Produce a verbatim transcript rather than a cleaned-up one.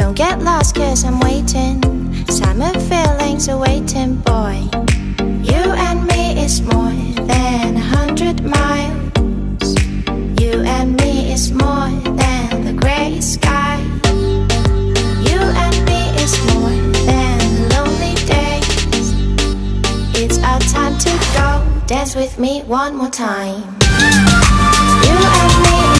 Don't get lost cause I'm waiting. Summer feelings are waiting, boy. You and me is more than a hundred miles. You and me is more than the grey sky. You and me is more than lonely days. It's our time to go. Dance with me one more time. You and